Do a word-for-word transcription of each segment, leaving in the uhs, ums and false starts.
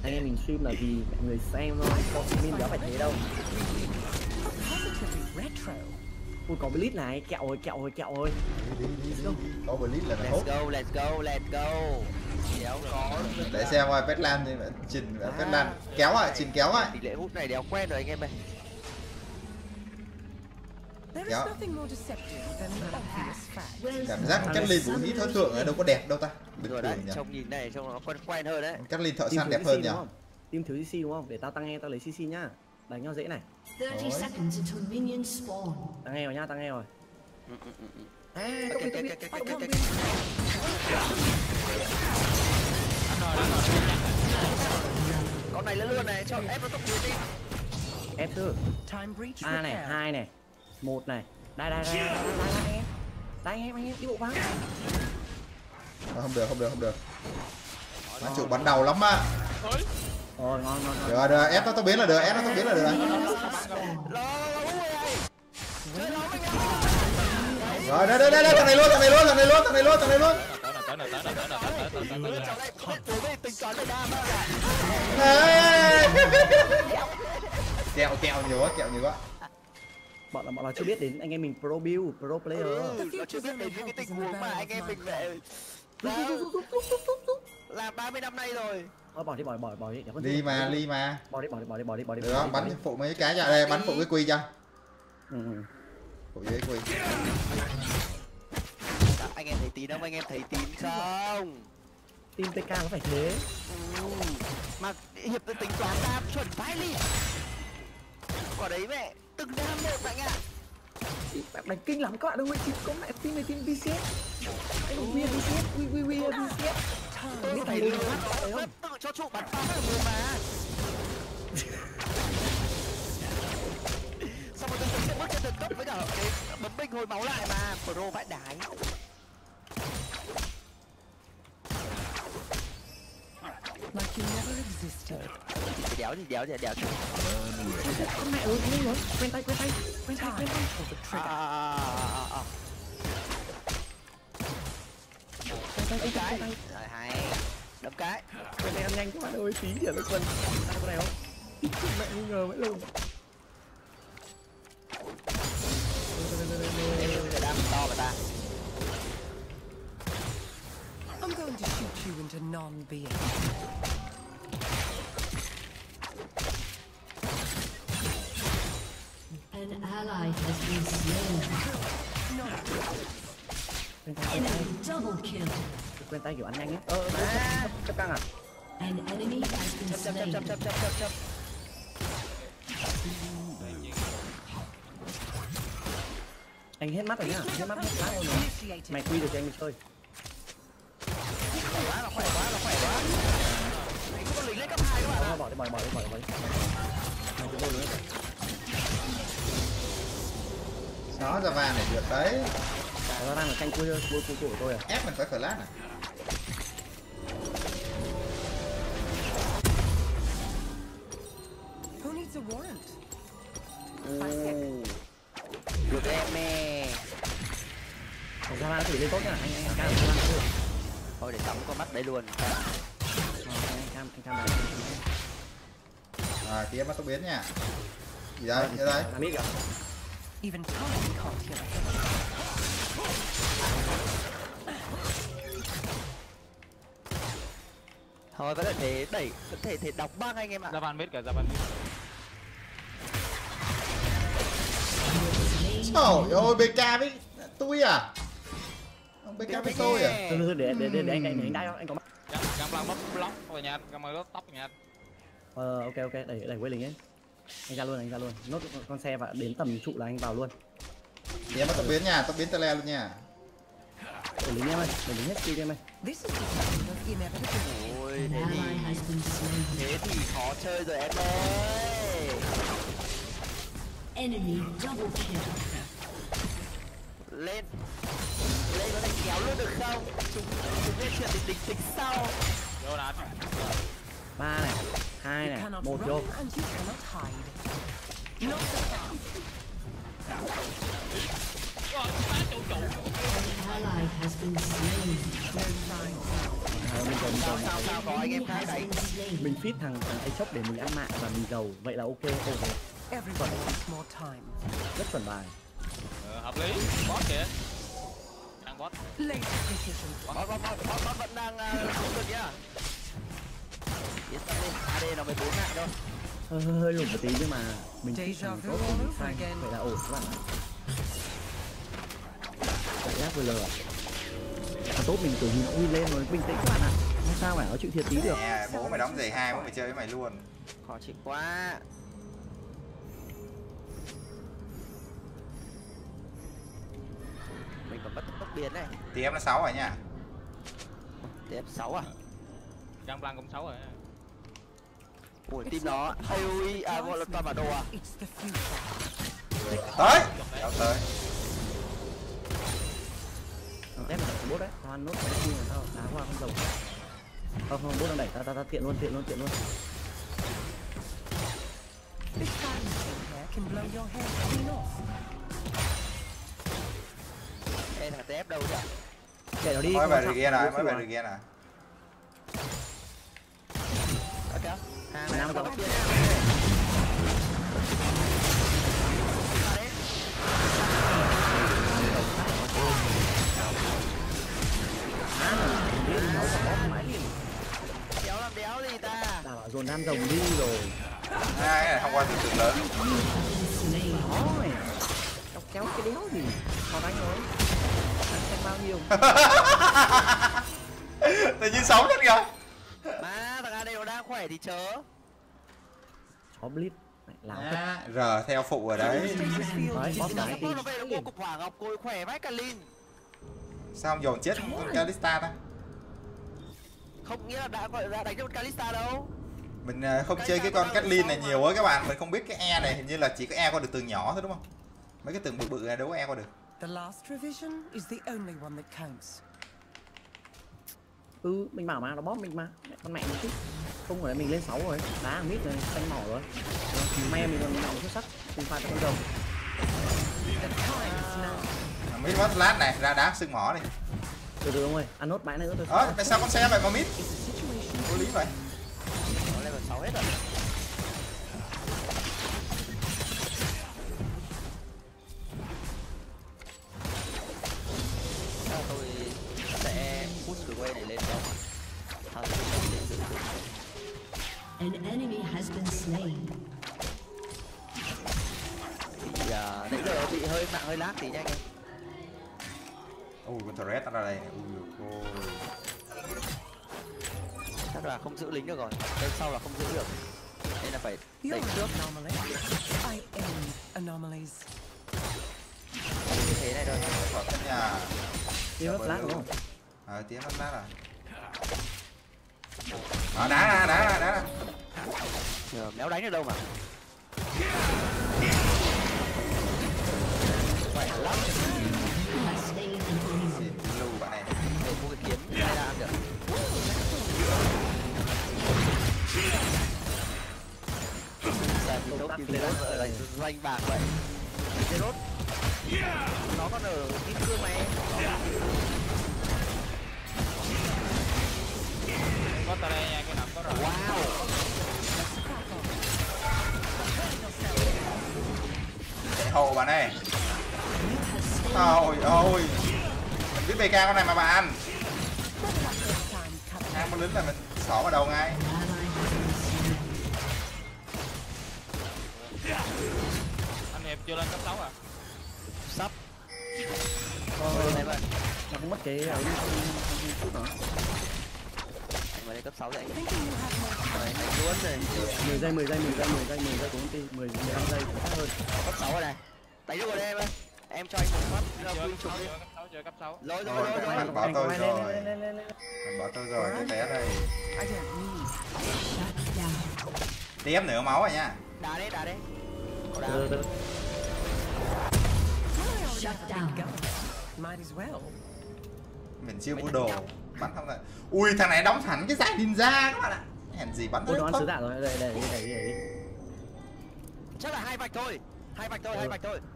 Anh em mình stream là vì mọi người xem thôi, có stream đâu phải thế đâu. Ui có blitz này, kẹo rồi, kẹo rồi, kẹo rồi. Đi đi đi. Có blitz là nó hốt. Let's go, let's go, let's go. Đéo có. Để xem coi Petlan thì Trình Petlan kéo à, Trình kéo à. Tỷ lệ hút này đéo quen rồi anh em ơi. Kéo. Cảm giác Catlin vũ khí thợ thượng ở đâu có đẹp đâu ta. Bình Rồi thường đấy, nhỉ. trông nhìn này trông nó quen quen hơn đấy. Catlin thợ săn đẹp hơn nhỉ. Team thiếu xê xê đúng không? Để tao tăng nghe, tao lấy xê xê nhá. Đánh nhau dễ này. thirty seconds until minions spawn. Tăng nghe rồi nhá, tăng nghe rồi. Ừ, ừ, ừ, ừ. À, Ok, ok, ok, ok, ok, ok. Con này lên luôn này, cho ép nó tốc biến đi. Ép thử. A này, hai này, một này. Đây đây đây, đây đây em. Đây em, anh em đi bộ vào. Không được, không được, không được. Má chủ bắn đầu lắm á. Rồi ngon ngon. Được được, ép nó tốc biến là được, ép nó tốc biến là được. Rồi đây đây đây đây, thằng này luôn, thằng này luôn, thằng này luôn, thằng này luôn, thằng này luôn. Kẹo kẹo nhiều quá, kẹo nhiều quá. Bọn là bọn nó chưa biết đến anh em mình pro build, pro player. Nó chưa biết đến những cái tình huống mà anh em mình lại làm ba mươi năm nay rồi. Thôi bỏ đi, bỏ bỏ bỏ đi. Ly mà, ly mà. Bỏ đi, bỏ đi, bỏ đi, bỏ đi, bỏ đi. Được không? Bắn phụ mấy cái ra đây, bắn phụ cái quy cho. Ừ. Phụ cái quy. Anh em thấy tín không? Anh em thấy tín không? Team tê ca có phải thế? Ừ. Mà hiệp tính toán đam chuẩn vãi ly. Quả đấy mẹ, từng đam một bạn ạ. Đánh kinh lắm các bạn ơi, chỉ có mẹ team này team vê xê ét. Anh đồng viên vê xê ét, we we we vê xê ét. Biết thầy lừa nó tự cho trụ bắn phá ở mồm mà. Xong rồi tôi sẽ bước trên tầng cấp với cả cái bấm binh hồi máu lại mà. Pro vãi đái. Like you never existed. Đéo gì đéo gì đéo gì. Con mẹ ơi, nhanh rồi. Quen tay, quen tay. Quen tay, quen tay. À à à à. Quen tay, cái. quen tay. Rồi hay. Đấm cái. Quen tay ăn nhanh các bạn ơi, tí giờ nó quên. Ăn con này không? Mẹ nghi ngờ vậy luôn. Em đam to mà ta. I'm going to shoot you into non-being. An ally has been slain. Enemy double kill. Quen tay kiểu ăn nhanh ấy. Ờ, chấp, chấp căng à? An enemy has been Chấp chấp slain. chấp chấp chấp chấp chấp. Anh hết mắt rồi nhá, hết mắt hết mắt rồi. Mày quy được cho anh đi chơi. Khỏe quá, nó khỏe quá, nó khỏe quá. Có con lính lên cấp hai các bạn ạ. Bỏ đi, bỏ đi, bỏ đi, bỏ đi, bỏ đi. Mày cứ vô nữa. Nó ra vàng để được đấy. Nó đang ở canh cua cua cua của tôi à? Ép mình phải phải lát này. Who needs a warrant? Được em nè. Ra ra thử lên tốt nhá, anh anh cam cam cam. Thôi để đóng con mắt đấy luôn. Anh cam anh cam này. À, kia mắt tốc biến nha. Gì đây? Gì đây? Biết kìa. Even time can't hear it. Thôi vẫn là thế đẩy, vẫn thể thể đóng băng anh em ạ. Ra van biết cả ra van biết. Trời ơi, bê ca với tôi à? Ông bê ca với tôi à? Thôi thôi để để để để anh anh anh đai không? Anh có mắt. Cam lăng bóc block rồi nha, cam ơi tóc nha. Ờ ok ok, đẩy đẩy quay lính ấy. Anh ra luôn, anh ra luôn. Nốt con xe và đến tầm trụ là anh vào luôn. Kia mắt tốc biến nha, tốc biến tele luôn nha. Đẩy lính em ơi, đẩy lính hết kia em ơi. This is the kind of inevitability. Ôi An thế ally thì has been slain. thế thì khó chơi rồi em ơi. Enemy double kill. Lên lên có thể kéo luôn được không? Chúng chúng lên chuyện thì tính tính sau. Vô đá. Ba này, hai You này, cannot một run vô. and you cannot hide. Not so fast. An ally has been slain. No signs. Ờ, mình giàu mình giàu Sao sao có anh em khác đấy. mình fit thằng thằng ấy chốc để mình ăn mạng và mình giàu vậy là ok ok Everyone wants more time. rất chuẩn bài. Ờ, hợp lý. Boss kìa. Đang boss. Late decision. Bot bot bot bot bot vẫn đang xuống được nhá. Yên tâm đi, a đê nó mới bốn mạng thôi. hơi hơi hơi lùn một tí nhưng mà mình fit Deja thằng vu tốt thì all mình over sang again. vậy là ổn các bạn ạ. Cảm giác vừa lờ thằng tốt mình kiểu nhìn nó uy lên rồi bình tĩnh các bạn ạ, không sao phải nói chuyện thiệt tí được. Nè, bố mày đóng giày hai bố mày chơi với mày luôn. Khó chịu quá. Mình còn mất tốc biến này. Tí em nó sáu rồi nha. Tiếp sáu à? Găng băng cũng xấu rồi. Ủa team nó a o e à gọi là toàn bản đồ à? It's the future. Tới. Kéo tới. Thằng tép là bốt đấy, tao ăn nốt cái kia tao đá qua không dầu. Không không bốt đang đẩy tao tao tao tiện luôn tiện luôn tiện luôn. This dinosaur hair can blow your hair clean off. Ê thằng tê ép đâu nhỉ? Chạy nó đi. Mới không về quan được trọng, kia này, bốt mới về rồi. được kia này. Ok. Hàng này Nam nó có rồi. tốc biến. Đéo làm đéo gì ta? Tao bảo dồn nam rồng đi rồi. Hai cái này không qua từ từ lớn. Nói kéo kéo cái đéo gì còn đánh rồi anh xem bao nhiêu. Tự nhiên sống hết kìa. Mà thằng a đê nó đang khỏe thì chớ. Chó blip làm thật. À, R theo phụ rồi đấy. Đấy, boss Nó đái nó đi. về nó mua cục hỏa ngọc côi khỏe vãi cả Lin. Sao không dồn chết con Kalista ta? Không nghĩa là đã gọi ra đánh cho con Kalista đâu. Mình ờ, không chơi cái con Caitlyn này nhiều quá các bạn, mình không biết cái E này hình như là chỉ có E qua được tường nhỏ thôi đúng không? Mấy cái tường bự bự này đâu có E qua được. The last revision is the only one that counts. Ừ mình bảo mà nó bóp mình mà con mẹ mình chứ không phải mình lên sáu rồi đá mít rồi xanh mỏ rồi me mình còn nòng xuất sắc cùng phạt con rồng. The time is now. Mít mất lát này ra đá sưng mỏ đi. Từ từ ông ơi ăn nốt bãi nữa thôi. Ờ, tại sao con xe vậy mà mít? Vô lý vậy. Nó level sáu hết rồi. Sao tôi sẽ push cái way này lên đâu mà. Sao tôi không lên được. An enemy has been slain. Thì à, nãy giờ bị hơi nặng hơi lát tí nha anh em. Ui con Thread nó ra đây này. Ui ôi. Chắc là không giữ lính được rồi. Bên sau là không giữ được. Nên là phải You're đẩy trước. an anomaly. I aim anomalies. Như thế này thôi. Khỏi thân nhà. Đi mất lát đúng không? Ờ, tiếng mất lát rồi. Ờ, đá ra, đá ra, đá ra. Giờ méo đánh được đâu mà. Khỏe lắm. Has slain an enemy. Xịn lưu bạn này. Để mua cái kiếm hay là ăn được. Giờ thì tốt kiếm Zerot ở đây danh bạc vậy. Zerot nó còn ở kim cương này. Có ta đây nha, cái nằm có rồi. Wow. Chạy hộ bạn này. Ôi ôi. Mình biết bê ca con này mà bạn. Ngang con lính là mình xỏ vào đầu ngay. Ally has been slain. Anh Hiệp chưa lên cấp sáu à? Sắp. Ờ, Này vậy. nó cũng mất cái ấy đi chút nữa. Anh vào đây cấp sáu dậy. Thinking you have more Rồi, anh luôn rồi. mười giây mười giây mười giây mười giây mười giây của công ty mười mười lăm giây chắc hơn. Cấp sáu rồi này. Đánh được rồi đây em ơi. Em cho anh một phát ra Chưa quy cấp trục sáu, đi. chưa cấp sáu, chưa cấp sáu. Rồi rồi Rồi, rồi các rồi. bạn bảo tôi Lên, rồi. lên, lên, lên, lên. Mình bảo tôi rồi, cái té đây. I don't need. Shut down. Tiếp nửa máu rồi nha. Đá đấy, đá đấy. Có đá. Từ từ từ. Shut down. Might as well. Mình chưa mua đồ. Bắn không lại. Ui thằng này đóng hẳn cái giải ninja các bạn ạ. Hèn gì bắn Ôi tới nó ăn sứ không. tạ rồi đây đây đây đây đây. Chắc là hai vạch thôi. Hai vạch thôi, Ừ. hai vạch thôi.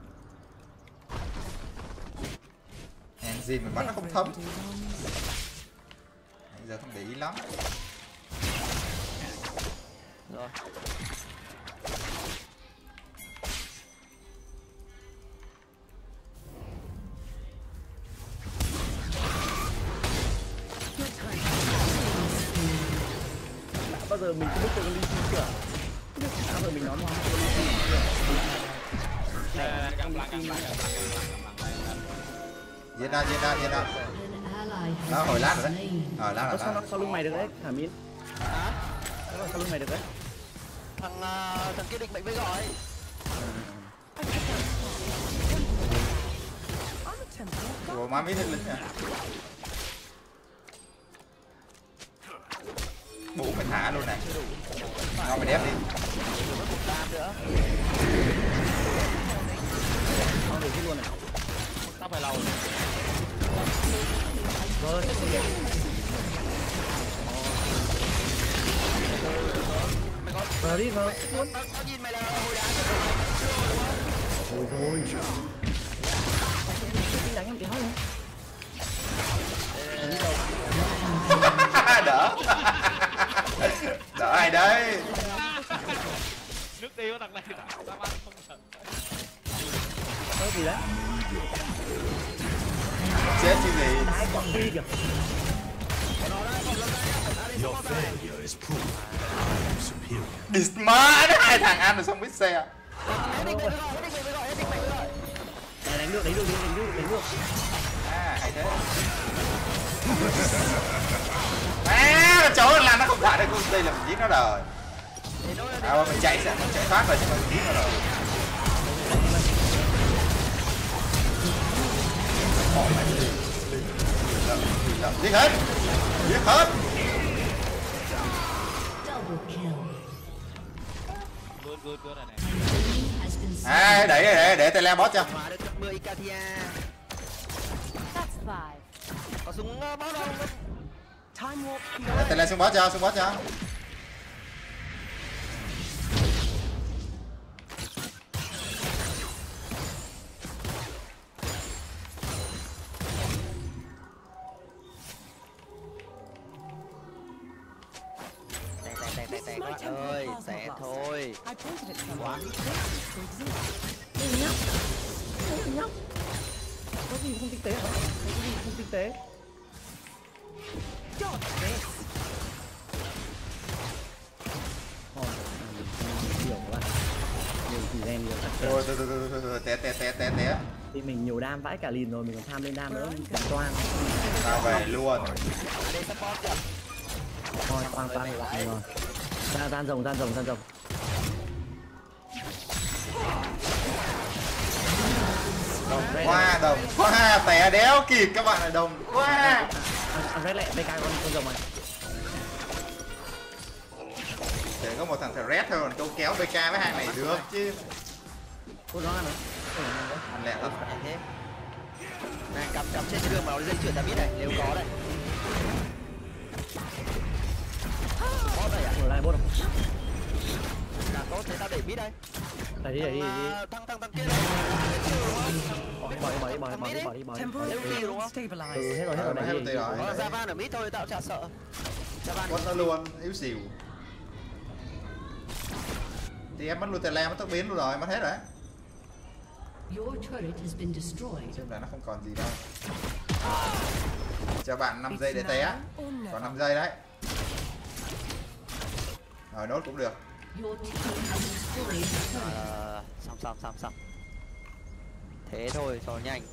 Hèn gì mình bắn nó không thấm. giờ không để ý lắm. Rồi. Bao giờ mình không biết tự Lee Sin chưa? Bao giờ mình nói mà không biết Lee Sin chưa? Găng blanc, găng blanc, găng blanc, găng blanc. Giết ra, giết ra, giết ra. An ally Đó, has hồi lát been rồi đấy. slain. Ờ, lát Nó rồi sao nó lát. sau lưng mày được đấy, Hà Min. Hả? Nó sau lưng mày được đấy. Thằng uh, thằng kia định mệnh mới gọi. Ủa má biết hết lính à. Bố mày thả luôn này. Ngon mày đép đi. Làm nữa. Không được hết luôn này. Tao phải lâu. Vâng. Vào đi vào. Tao nhìn mày là hồi đá. Thôi thôi. Đi đánh em đéo luôn. Đỡ. Đỡ ai đấy. Nước đi của thằng này tao ăn không thật. Có gì đấy? Chết chứ gì. Đái còn đi kìa. Disma đấy, hai thằng ăn rồi xong biết xe. Này đánh được, đánh được, đánh được, đánh được. À, hay thế. À, chó làm nó không thả được, đây là mình giết nó rồi. À, mình chạy sẽ mình chạy thoát rồi chứ mà mình giết nó rồi. Giết hết, giết hết. Double kill. Good, good, good này này. Has been slain. À, để để để tele boss cho. Hóa được cấp mười Ikathia. That's five. Có súng uh, boss không? Time warp Để tele xuống boss cho, xuống boss cho. Tè tè tè tè các bạn ơi, tè thôi. I pointed at someone. Đừng nhóc. Đừng nhóc. Có gì không tinh tế hả? Có gì không tinh tế? God, this. Thôi, nhiều quá. Nhiều thì đen nhiều. Rồi, từ từ từ từ từ té té té té té. Thì mình nhiều đam vãi cả lìn rồi, mình còn tham lên đam nữa, mình toang. Tao về luôn. Đây support kìa. Thôi, toang toang lại rồi. Ra gian rồng, gian rồng, gian rồng. Đồng Qua đồng, qua té đéo kịp các bạn ơi, đồng quá. Ăn red lẹ, bê ca con con rồng này. Để có một thằng thằng red thôi, còn câu kéo bê ca với hai này được chứ. Cô nó ăn rồi. Ăn lẹ thật. Thế. Này cầm cầm trên đường mà nó dây chuyển David này, nếu có đây. Boss này à? Rồi lại bốt không? Là tốt thế tao để mid đây. Đẩy đi, đẩy đi, đẩy đi. Thằng thằng thằng thằng kia đây. Bỏ đi, bỏ đi, bỏ đi, bỏ đi, bỏ đi, bỏ đi, bỏ đi. Temporary Đúng field không? stabilized. Ừ, hết rồi, hết rồi, Hết đẩy rồi, đi. rồi. Có Javan ở mid thôi, tao chả sợ. Javan. Quất nó luôn, yếu xìu. Thì em mất luôn tele, mất tốc biến luôn rồi, mất hết rồi. Your turret has been destroyed. Xem là nó không còn gì đâu. Cho bạn năm giây để té. Còn năm giây đấy. Rồi nốt cũng được. Your team has destroyed the turret. Ờ, xong xong xong xong. Thế thôi, cho nhanh.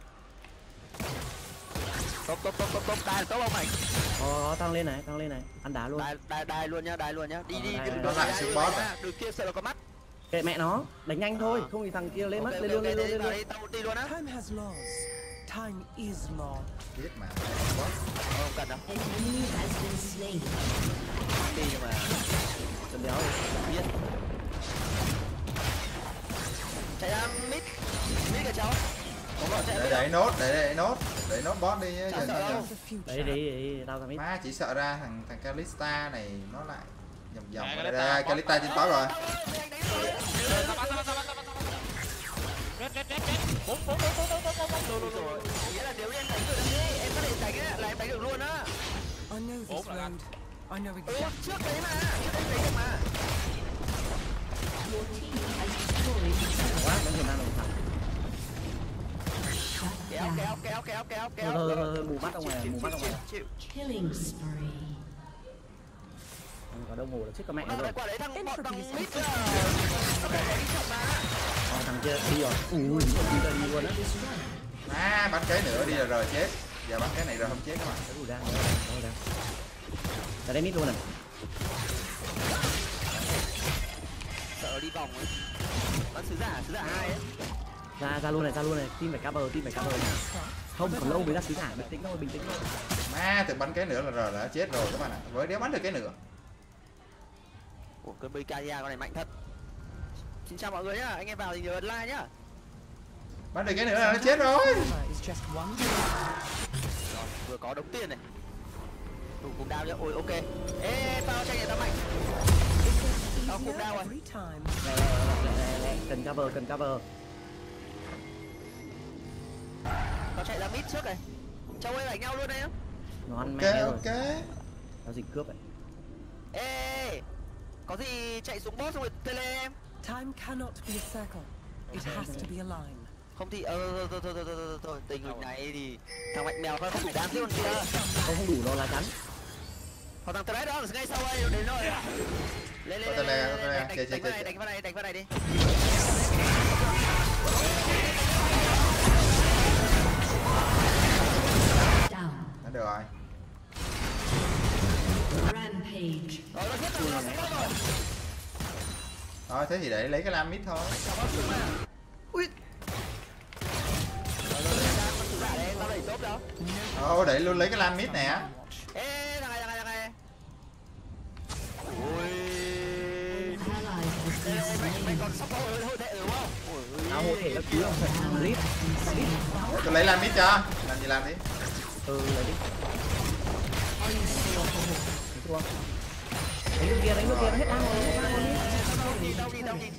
Tốt tốt tốt tốt tốt, đai tốt không mày? Ờ, tăng lên này, tăng lên này. Ăn đá luôn. Đai đai đai luôn nhá, đai luôn nhá. Đi Ờ, đi, đai, đừng đai, đai đai. đai Siêu đai boss nhá. à? Đừng kia sợ là có mắt. Kệ mẹ nó, đánh nhanh thôi, không thì thằng kia lên mất, Ok, lên ok, luôn, lên ok, luôn, lên vào luôn. đây, tao ulti luôn á. Time has laws. Time is law. Biết mà. Không cần đâu. An enemy has been slain. Đi nhưng mà Chân đéo đi. biết. Chạy ra mid, mid kìa cháu. Đúng rồi, chạy Để mid. đẩy nốt, để đẩy nốt, đẩy nốt boss đi. Chả Giờ, sợ giờ. đâu. The future. Đấy, đấy, đấy, tao tao biết. Má chỉ sợ ra thằng thằng Kalista này nó lại vòng vòng. Nè, Đây, Kalista, đây, Kalista trên top rồi. Tao bắn, tao bắn, tao bắn, tao bắn, tao bắn. Red, red, red, red. Bốn, bốn, bốn, bốn, bốn, bốn, bốn, bốn, bốn, bốn. Rồi, nghĩa là nếu em đánh được đi, em có thể đánh á, là em đánh được luôn á. know Ủa, this là anh. road. I know Ừ, exactly. trước đấy mà, trước đấy đấy mà. Your team has destroyed Quá vẫn còn đang đồng thẳng. shut Kéo down. kéo kéo kéo kéo kéo. Thôi, thôi, thôi, thôi, mù mắt ra ngoài, mù mắt ra ngoài. Chịu. Killing spree. Không có đâu ngủ được chết con mẹ nó Nó rồi. lại quả đấy thằng bọn thằng Introduce mít à. Nó phải đi chậm mà. Ờ, thằng kia đi rồi. Ui, đi ra đi luôn á. À, bắn cái nữa đi là rồi chết. Giờ bắn cái này rồi không chết các bạn. Ui, đang, đang, đang, đang. Ra đây mít luôn này. Sợ đi vòng ấy. Bắn sứ giả, sứ giả hai ấy. Ra, ra luôn này, ra luôn này. Team phải cover, team phải cover này. Không, còn lâu mới ra sứ giả, bình tĩnh thôi, bình tĩnh thôi. Má, tự bắn cái nữa là rồi đã chết rồi các bạn ạ. Với đéo bắn được cái nữa. Ủa, con Bikaria con này mạnh thật. Xin chào mọi người nhá, anh em vào thì nhớ ấn like nhá. Bắn được cái nữa là nó chết rồi. Armor is just one. Rồi, vừa có đống tiền này. Đủ cùng đao nhá, ôi ok. Ê, tao tranh này tao mạnh. Tao cùng Easier đao rồi. every time. Lẹ, lẹ, lẹ, lẹ, lẹ. Cần cover, cần cover. Tao chạy ra mid trước này. Châu ơi đánh nhau luôn đây nhá. Nó ăn Ok, mẹ rồi. ok. Nó gì cướp vậy? Ê, có gì chạy xuống boss xong rồi tele em. Time cannot be a circle. It has to be a line. Không thì ờ thôi thôi thôi thôi thôi thôi tình hình này thì thằng mạnh mèo thôi không đủ đáng tiếc còn kia. Không, không đủ nó lá chắn. Còn thằng tele đó ngay sau đây đến rồi. Lên lên Có lên tele, lên có tele. đánh Chơi, đánh chơi, vào này chơi. đánh vào này đánh vào này đi. Down. Nó được rồi. Rampage. Rồi nó giết rồi, nó giết rồi. Thôi thế thì để lấy cái lam mít thôi. Ui. Rồi rồi ra con sứ giả đấy, tao đẩy tốt đó. Ồ, để luôn lấy cái lam mít nè. Ê thằng này thằng này thằng này. Ui. Ally has Ê, been ê, mày, mày slain. còn sắp có hơi hơi tệ đúng không? Ui. Tao hộ thể nó cứu không phải. Rip, rip. Để tôi lấy lam mít cho. Làm gì làm đi. Ừ, lấy đi. Đánh thua. Đánh nước kia, đánh nước kia, nó hết ăn rồi. Hết ăn rồi. Đâu nhìn đâu nhìn đâu nhìn.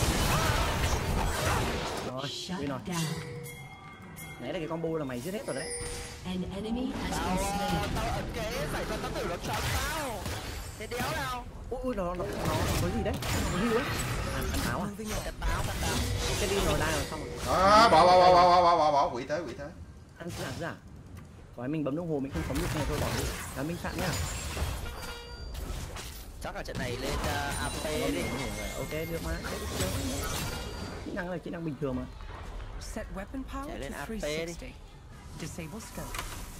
Rồi, Shut win rồi. down. Nãy là cái combo là mày giết hết rồi đấy. An enemy has Tao been slain. tao ấn kế phải cho tao tử nó chọn tao. Thế đéo nào. Ui, ui, nó, nó, nó có gì đấy? Nó có hưu ấy. Ăn, ăn táo à? Moving on. Cắt táo cắt táo. Cái đi rồi đai rồi xong rồi. Đó, bỏ bỏ bỏ bỏ bỏ bỏ bỏ bỏ quỷ tới quỷ tới. Ăn giả giả. Có mình bấm đồng hồ mình không sống được này thôi bỏ đi. Là mình sẵn nhá. Chắc là trận này lên uh, a pê Bấm đi. đồng hồ rồi. Ok, được mà. Kỹ năng là kỹ năng bình thường mà. Set weapon power Chạy lên to a pê three đi. sixty. Disable scope.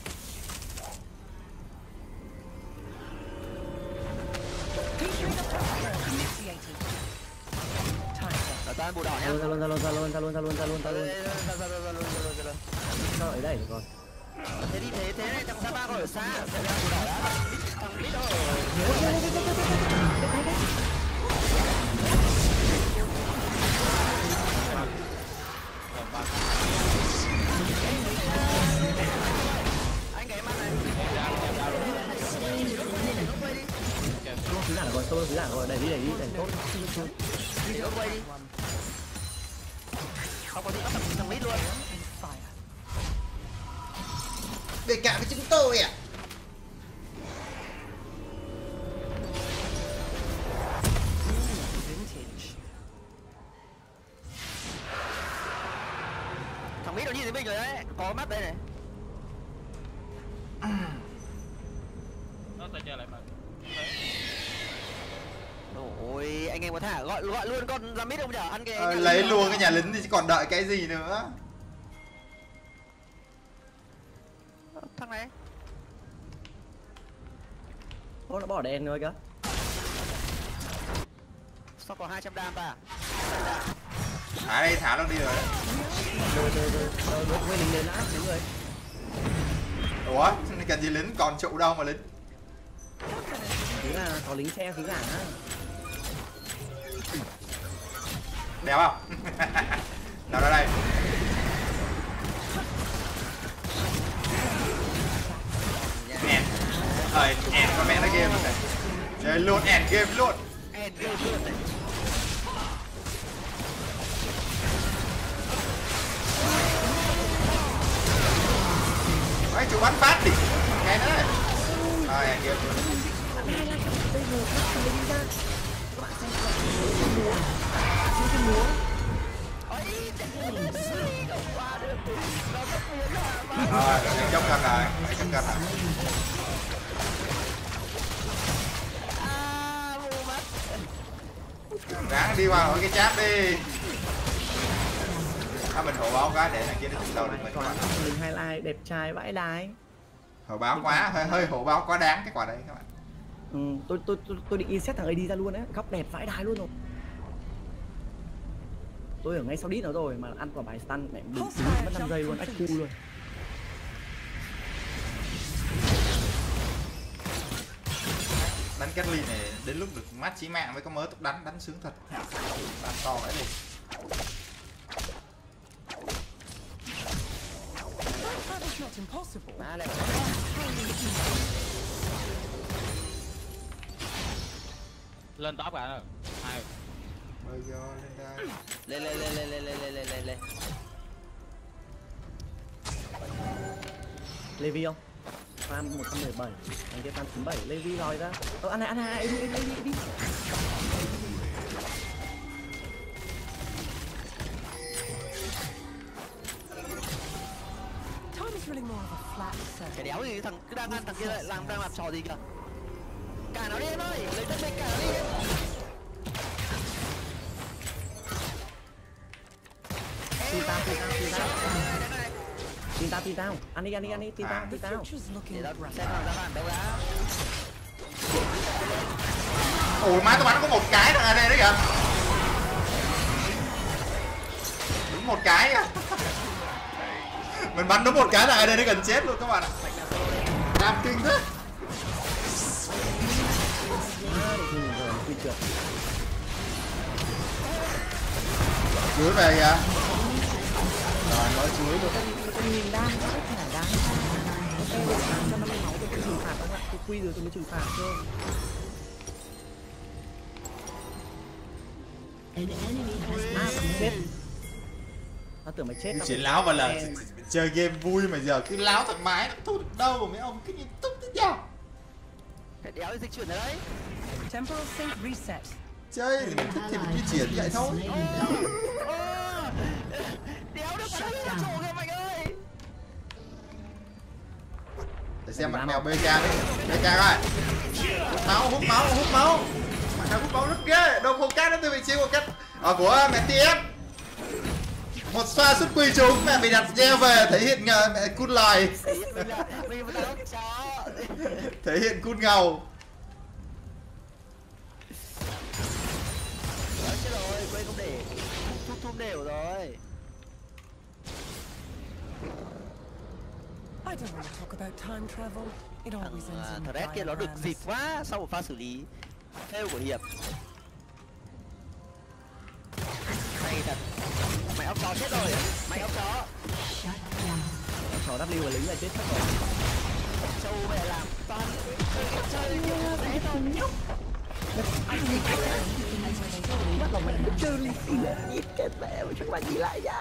Initiated. Time. Ở tao bù đỏ nhá. Ra luôn, ra luôn, ra luôn, ra luôn, ra luôn, ra luôn, ra luôn. Ra ra ra ra ra ra ra ra. Sao ở đây được rồi. Thế đi thế thế này thằng Sapa còn ở xa. Sẽ ra bù đỏ đã. Thằng biết đâu. Anh cái mắt này. Không, thứ giả rồi, tôi thứ giả rồi, đẩy đi, đẩy đi, đẩy tốt. Để nó quay đi. Không có gì bắt thằng thằng mít luôn. And fire. Để cả với chúng tôi à. Vintage. Thằng mít nó nhìn thấy mình rồi đấy. Có mắt đây này. Nó sẽ chơi lại mà. Ôi anh em có thả gọi gọi luôn con ra mít không nhở ăn cái Ờ, nhà lấy lính luôn đó. cái nhà lính thì còn đợi cái gì nữa. Thằng này Ô, nó bỏ đèn rồi kìa. sao có hai trăm đam ta À đây thả nó đi rồi. Rồi, rồi, rồi, rồi, rồi, quên lính đến đã, đúng rồi. Ủa, cần gì lính còn trụ đâu mà lính. Thế là có lính xe khí giả á. Đẹp không? Nào ra đây. Ẹn. Ờ, ẹn con mẹ nó game rồi này. Chơi luôn, ẹn game luôn. end game luôn này Đấy, chú bắn phát đi. Nghe nữa. Rồi, cân à? À, vô mắt. Ráng đi vào cái chat đi. À, mình hộ báo cái để này kia nó chừng đầu được mình. Toàn mình highlight đẹp trai vãi đái. Hộ báo quá, hơi hơi hộ báo quá đáng cái quả đấy các bạn. Ừ, tôi tôi tôi, tôi định inset thằng a đê ra luôn á, góc đẹp vãi đái luôn rồi. Tôi ở ngay sau đít nó rồi mà ăn quả bài stun này mình mất năm giây luôn, ách cu luôn. Đánh Caitlyn này đến lúc được mắt chí mạng mới có mớ tốc đánh, đánh sướng thật. Đánh to vậy đi. À, này. Lên top cả. Hai. Bây giờ lên đây. Lên lên lên lên lên lên lên lên lên lên. Levi không? Farm một trăm mười bảy, anh kia farm chín mươi bảy, Levi lòi ra. Ờ ăn này ăn này, đi đi đi đi. Cái đéo gì thằng cứ đang ăn thằng kia lại làm đang làm trò gì kìa. Cả nó đi em ơi, lấy tất mình cả nó đi. Tin tao, tin tao, tin tao. Tin tao, tin tao. Ăn đi, ăn đi, ăn đi, tin tao, tin tao. Để tao xem nào ra bạn đâu đã. Ủa má tao bắn có một cái thằng ở đây đấy kìa. Đúng một cái kìa. Mình bắn đúng một cái là ở đây nó gần chết luôn các bạn ạ. Làm kinh thế. Chuối về kìa. Rồi nói chuối luôn. Tôi nhìn đam, nó rất là đáng. Tôi được tám trăm năm mươi máu tôi mới trừng phạt các bạn. Tôi quy rồi tôi mới trừng phạt thôi. An enemy has À, been chết. slain. Tao tưởng mày chết. Chuyện láo mà là chơi game vui mà giờ cứ láo thoải mái nó thu được đâu mà mấy ông cứ nghiêm túc thế nhỉ? Cái đéo đi dịch chuyển ở đấy. Temporal sync reset. Chơi thì mình thích thì mình di chuyển vậy thôi. Đéo được bắn ra chỗ kìa mày ơi. Để xem mặt mèo bê ca đi. bê ca coi. Hút máu, hút máu, hút máu. Mặt mèo hút máu rất ghê. Đâu không cát nó từ vị trí của cát ở của mẹ tê ép. Một pha xuất quỳ trúng mẹ bị đặt gieo về thể hiện ngờ mẹ cút lòi. Mình vẫn đang chó. Thể hiện cút ngầu. Chết rồi, quên không để. Thúc thúc đều rồi. I don't want to talk about time travel. It always ends Thằng in Thread kia nó được diagrams. dịp quá sau một pha xử lý theo của Hiệp. Hay thật. Mày ốc chó chết rồi. Mày ốc chó. Shut down. Chó W và lính là chết hết rồi. Châu về làm toàn chơi như thế thôi nhóc. Bắt đầu mày cứ chơi đi xì lệ. Ít cái mẹ mà chúng mày gì lại nha.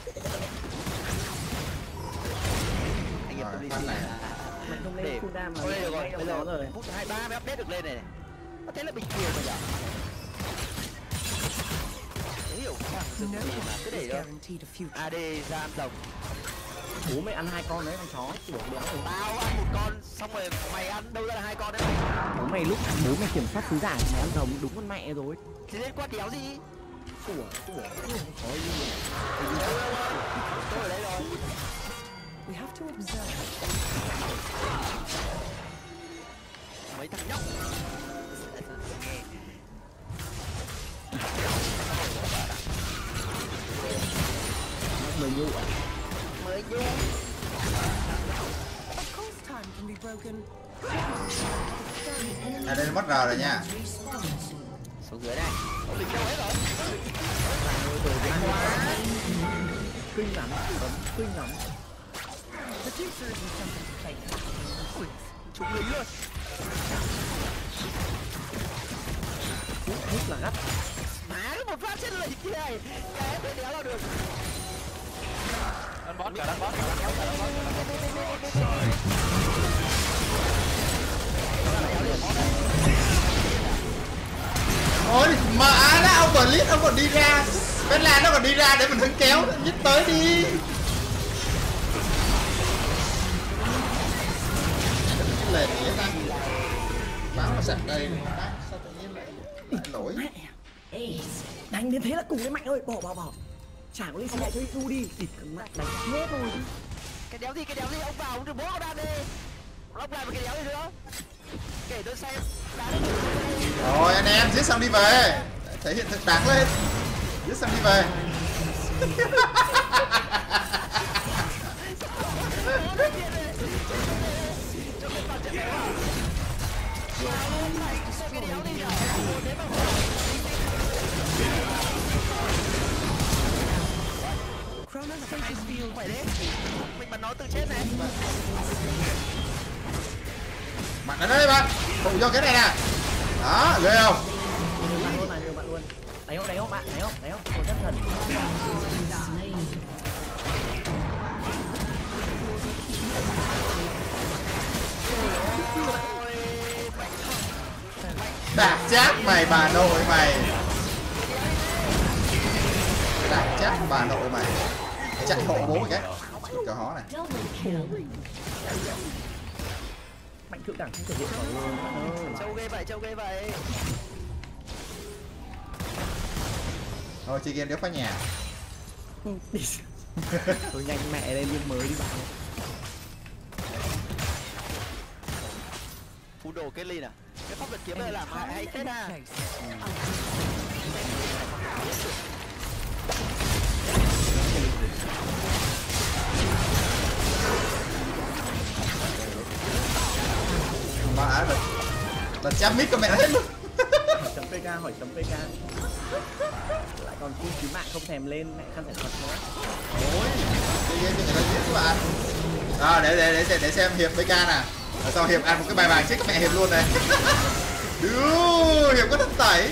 Anh em tôi đi xì. Mày không lên cooldown mà. Thôi được rồi, bây giờ rồi. phút hai ba mới update được lên này. Nó thế là bình thường rồi nhỉ? Hiểu thằng No gì mà cứ one để is đó. guaranteed a future. a đê giam rồng. Bố mày ăn hai con đấy con chó kiểu béo rồi. Tao ăn một con xong rồi mày ăn đâu ra là hai con đấy mày. Bố mày lúc bố mày kiểm soát sứ giả mày ăn rồng đúng con mẹ rồi. Thì liên quan kéo gì? Của của có gì. Tôi ở đây rồi. We have to observe. Mấy thằng nhóc. Mười nhụ à? Mới vô. Of course time can be broken. À đây nó mất rờ rồi nha. Respawn soon. Xuống dưới này. Ông địch đâu hết rồi. Kinh lắm, kinh lắm. The future isn't something to play with. Trúng lính luôn. Hút hút là gắt. Má một phát chết lầy kia này. Cái thế đéo là được. Đánh boss cả đánh boss cả đánh boss cả đánh boss. Ôi mà đó ông còn lít ông còn đi ra. Bên là nó còn đi ra để mình hứng kéo nhích tới đi. lên gì hết ta. Báo mà sạch đây sao tự nhiên lại lại lỗi. Đánh đến thế là cùng với Mạnh ơi, bỏ bỏ bỏ. Chả có lý do cho Isu đi, địt cầm Mạnh đánh hết rồi. Cái đéo gì cái đéo gì ông vào ông đừng bố ra đi. Ông lại một cái đéo gì nữa. Kể tôi xem. Rồi anh em giết xong đi về. Thể hiện thật đáng lên. Giết xong đi về. Khỏe đấy. Mình bắn nó tự chết này. Mạnh ở đây bạn. Phụ cho cái này nè. Đó, ghê không? Bạn luôn, bạn luôn, bạn luôn. Đánh không, đánh không bạn, đánh không, đánh không. Tôi rất thần. Đạp chát mày bà nội mày. Đạp chát bà nội mày. Chạy hộ bố một cái. Cờ hó này. Mạnh thượng đẳng không thể hiện vào luôn. Châu ghê vậy, châu ghê vậy. Thôi chơi game đéo phá nhà. Tôi nhanh mẹ lên game mới đi bạn. Phú đồ kết ly nè. Cái pháp luật kiếm này làm hay hay thế ha. Mà là là chăm mít của mẹ hết luôn. Chấm pê ca hỏi chấm pê ca. Lại còn cung cứu mạng không thèm lên mẹ khăn phải thật nữa. Ôi, chơi game cho người ta giết các bạn. À, để để để để xem hiệp pê ca nè. Rồi sau hiệp ăn một cái bài vàng chết các mẹ hiệp luôn này. Đứa, hiệp có thân tẩy.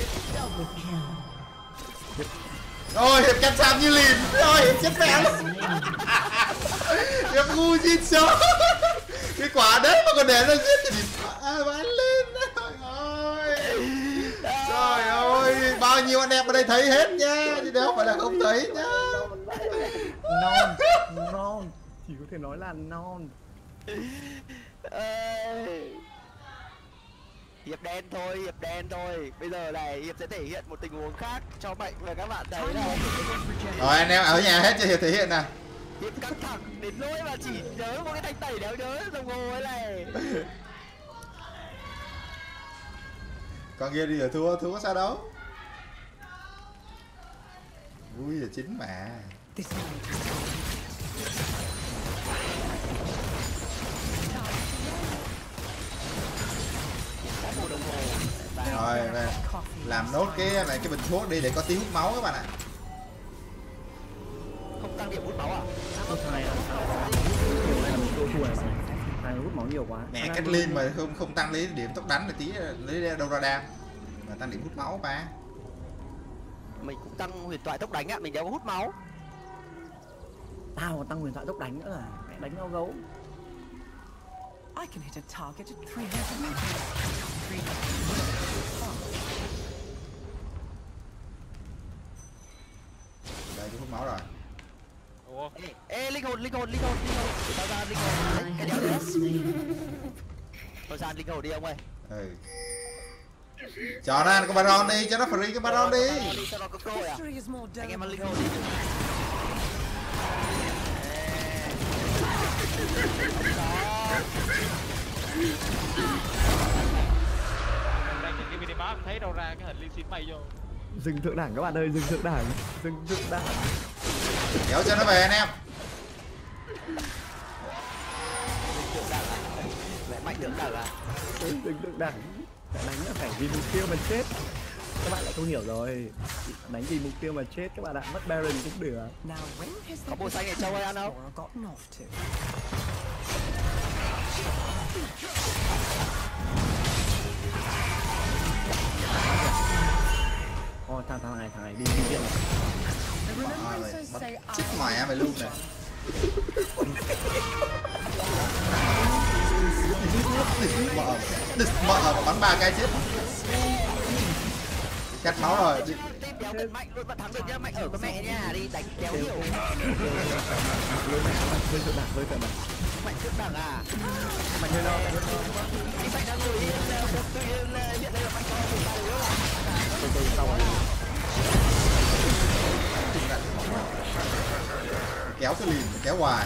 Rồi hiệp cắt sam như lìn. Rồi hiệp chết mẹ luôn. Hiệp ngu chín chó. Cái quả đấy mà còn để nó giết thì à, bán lên. Trời ơi, bao nhiêu anh em ở đây thấy hết nha, chứ đâu phải là không thấy nhá. Non, non, chỉ có thể nói là non. Hiệp đen thôi, hiệp đen thôi. Bây giờ này hiệp sẽ thể hiện một tình huống khác cho Mạnh và các bạn thấy này. Rồi anh em ở nhà hết cho hiệp thể hiện nè. Hiệp căng thẳng đến nỗi mà chỉ nhớ một cái thanh tẩy đéo nhớ đồng hồ ấy này. Con kia đi rồi thua, thua có sao đâu. Vui là chính mà. Rồi về làm nốt cái này cái bình thuốc đi để có tí hút máu các bạn ạ. Không tăng điểm hút máu à? Không thằng này là kiểu này là mình thua này bạn. Thằng hút máu nhiều quá. Mẹ cách liên mà không không tăng lấy điểm tốc đánh là tí lấy đâu ra đam. Mà tăng điểm hút máu ba. Mình cũng tăng huyền thoại tốc đánh á, mình đéo có hút máu. Tao còn tăng huyền thoại tốc đánh nữa là mẹ đánh nhau gấu. I can hit a target at three hundred meters. Đây cái hút máu rồi. Ủa? Ê, ê linh hồn, linh hồn, linh hồn, linh hồn. Tao ra linh hồn. Đấy, cái đéo nữa. Thôi ra linh hồn đi ông ơi. Ừ. Cho nó ăn cái baron đi, cho nó free cái baron đi. Cho nó có cơ hội à? Victory is more Anh em durable. ăn linh hồn đi. Đang nhìn cái minimap thấy đâu ra cái hình Lee Sin bay vô. Dừng thượng đẳng các bạn ơi, dừng thượng đẳng, dừng thượng đẳng. Kéo cho nó về anh em. Mẹ Mạnh thượng đẳng à? Dừng thượng đẳng. Đánh là phải vì mục tiêu mà chết. Các bạn lại không hiểu rồi. Đánh vì mục tiêu mà chết các bạn ạ, mất Baron cũng được. Now when has Có the bộ xanh này châu ơi ăn không? explorer gotten off to? Ôi thằng thằng này thằng này đi đi viện rồi. À, mày bắt chích mày mày luôn này. Mợ, mợ bắn ba cái chết. Cắt máu rồi. Đi. Tim đéo cần Mạnh luôn mà thắng được nhá, Mạnh ở với mẹ nha, đi đánh kéo nhiều. Hơi thượng đẳng, hơi thượng đẳng. mạnh trước đẳng à? Mạnh hơn đâu, mạnh hơn đâu. Anh mạnh đang ngồi yên, tự nhiên hiện đây là mạnh cho một ba đứa à? Từ từ sau rồi. Kéo cho liền, kéo hoài.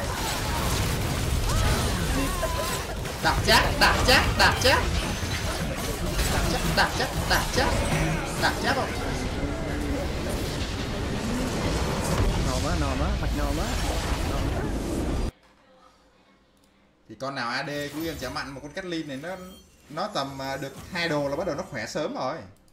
Đạp chắc, đạp chắc, đạp chắc. Đạp chắc, đạp chắc, đạp chắc. Đạp chắc không? Nòm á, nòm á, mặt nòm á. Thì con nào a đê của em chả mạnh, một con Caitlyn này nó nó tầm được hai đồ là bắt đầu nó khỏe sớm rồi.